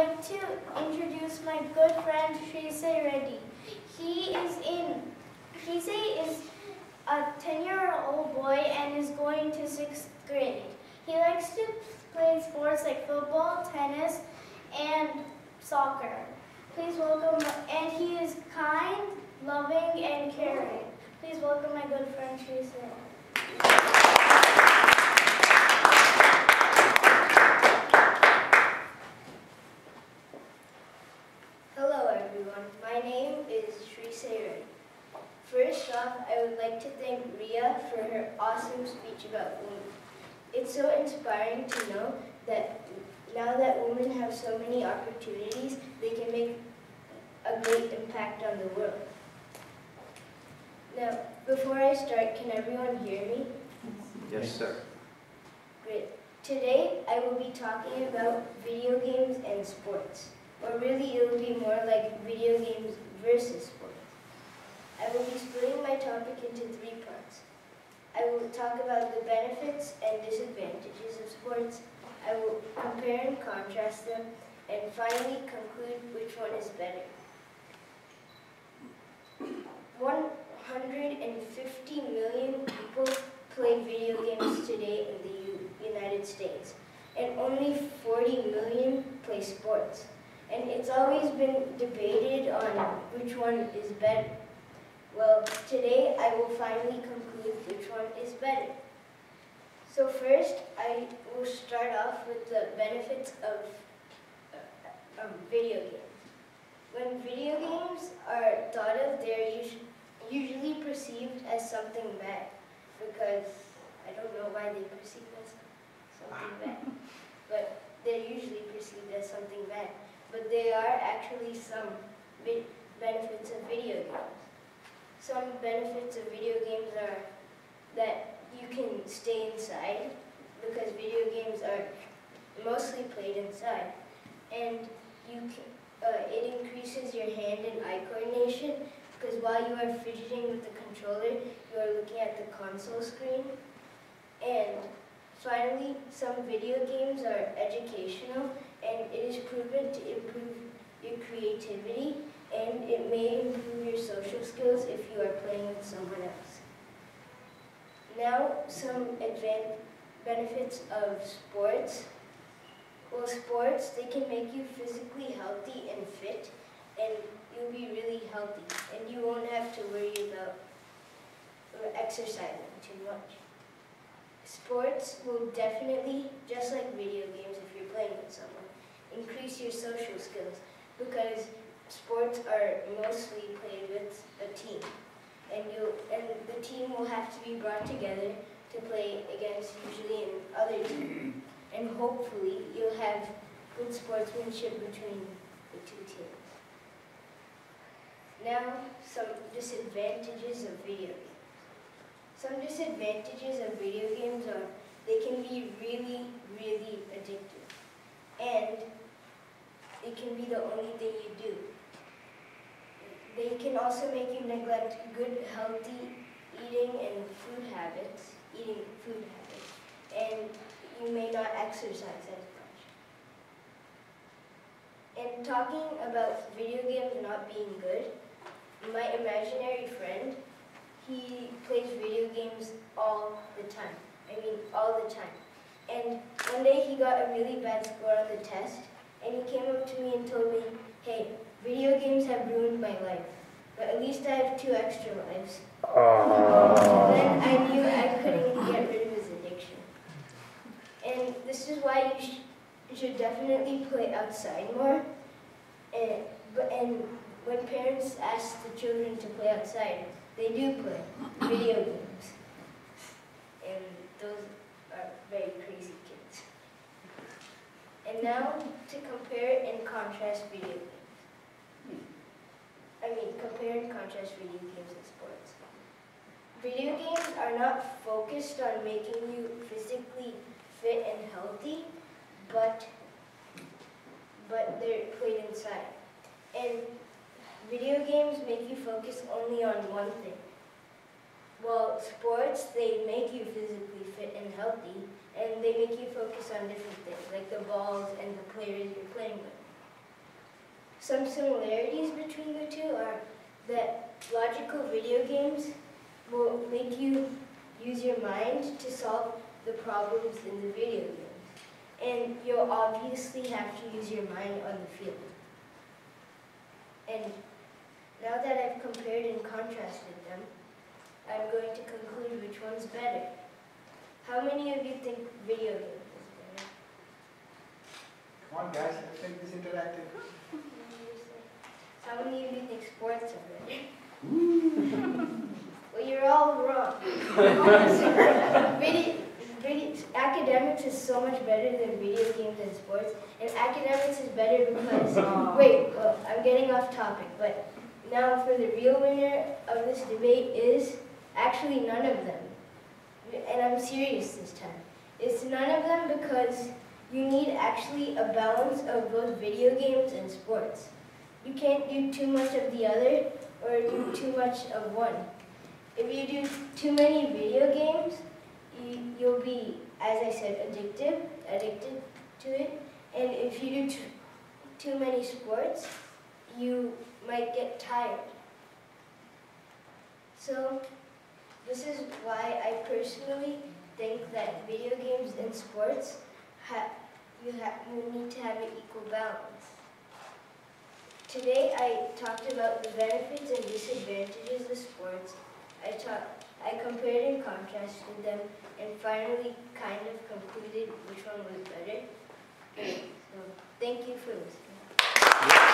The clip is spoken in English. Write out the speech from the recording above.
like to introduce my good friend Srisay Reddy. Srisay is a 10-year-old boy and is going to 6th grade. He likes to play sports like football, tennis, and soccer. Please welcome, and he is kind, loving, and caring. Please welcome my good friend Srisay. Hello everyone, my name is Srisay Reddy. First off, I would like to thank Ria for her awesome speech about women. It's so inspiring to know that now that women have so many opportunities, they can make a great impact on the world. Now, before I start, can everyone hear me? Yes, sir. Great. Today, I will be talking about video games and sports. Or really, it will be more like video games versus sports. I will be splitting my topic into 3 parts. I will talk about the benefits and disadvantages of sports. I will compare and contrast them, and finally conclude which one is better. 150 million people play video games today in the United States, and only 40 million play sports. And it's always been debated on which one is better. Well, today I will finally conclude which one is better. So first, I will start off with the benefits of video games. When video games are thought of, they're usually perceived as something bad, because I don't know why they perceive it as something bad, but they're usually perceived as something bad. But there are actually some benefits of video games. Some benefits of video games are that you can stay inside, because video games are mostly played inside, and it increases your hand and eye coordination, because while you are fidgeting with the controller, you are looking at the console screen. And finally, some video games are educational, and it is proven to improve your creativity, and it may improve your social skills if you are playing with someone else. Now, some benefits of sports. Well, sports, they can make you physically healthy and fit, and you'll be really healthy, and you won't have to worry about exercising too much. Sports will definitely, just like video games if you're playing with someone, increase your social skills, because sports are mostly played with a team, and the team will have to be brought together to play against usually another team, and hopefully you'll have good sportsmanship between the 2 teams. Now, some disadvantages of video games. Some disadvantages of video games are they can be really, really addictive, and it can be the only thing you do. They can also make you neglect good, healthy eating food habits, and you may not exercise as much. And talking about video games not being good, my imaginary friend, he plays video games all the time. I mean, all the time. And one day he got a really bad score on the test, and he came up to me and told me, "Hey, video games have ruined my life, but at least I have 2 extra lives." And then I knew I couldn't get rid of his addiction. And this is why you should definitely play outside more. And when parents ask the children to play outside, they do play video games. And those are very crazy kids. And now to compare and contrast video games. Compare and contrast video games and sports. Video games are not focused on making you physically fit and healthy, but they're played inside. And video games make you focus only on one thing. While sports, they make you physically fit and healthy, and they make you focus on different things, like the balls and the players you're playing with. Some similarities between the two are that logical video games will make you use your mind to solve the problems in the video games. And you'll obviously have to use your mind on the field. And now that I've compared and contrasted them, I'm going to conclude which one's better. How many of you think video games is better? Come on guys, let's make this interactive. How many of you think sports are better? Well, you're all wrong. Academics is so much better than video games and sports. And academics is better because, I'm getting off topic, but now for the real winner of this debate is actually none of them. And I'm serious this time. It's none of them because you need actually a balance of both video games and sports. You can't do too much of the other or do too much of one. If you do too many video games, you'll be, as I said, addicted to it. And if you do too many sports, you might get tired. So this is why I personally think that video games and sports, you need to have an equal balance. Today I talked about the benefits and disadvantages of sports. I compared and contrasted them, and finally kind of concluded which one was better. So thank you for listening.